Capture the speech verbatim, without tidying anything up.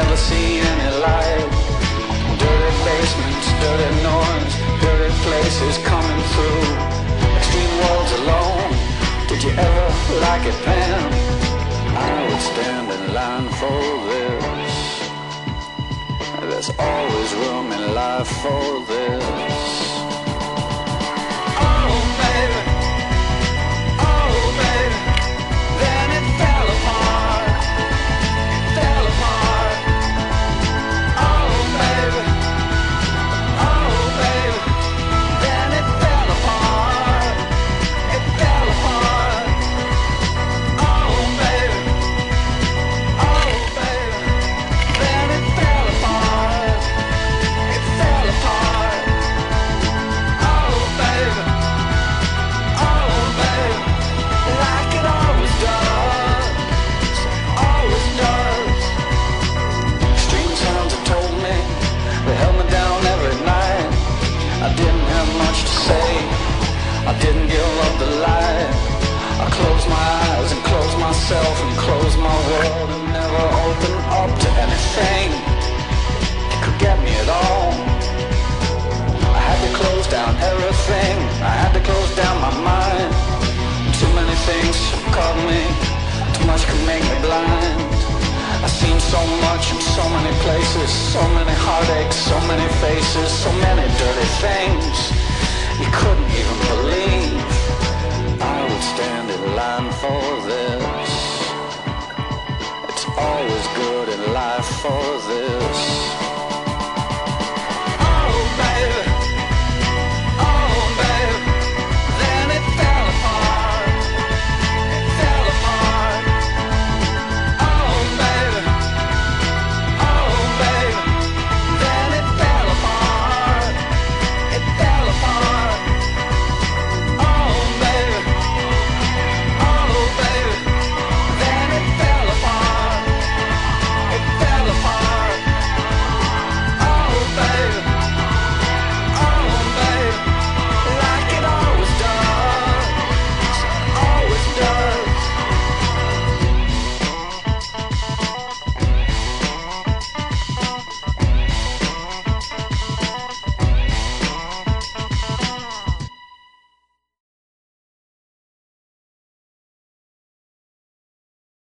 never see any light. Dirty basements, dirty noise, dirty places coming through. Extreme worlds alone, did you ever like it then? I would stand in line for this. There's always room in life for this. Oh baby, oh baby, then it fell apart, fell apart. Oh baby, oh baby, then it fell apart, it fell apart. Oh baby, oh baby, then it fell apart, it fell apart. Oh baby, oh baby, like it always does, always does. Strange sounds have told me, they held me down every night. I didn't have much to say, I didn't give up the light. I closed my eyes and closed myself and closed my world and never opened up to anything that could get me at all. I had to close down everything, I had to close down my mind. Too many things caught me, too much could make me blind. I've seen so much in so many places, so many heartaches, so many faces, so many dirty things.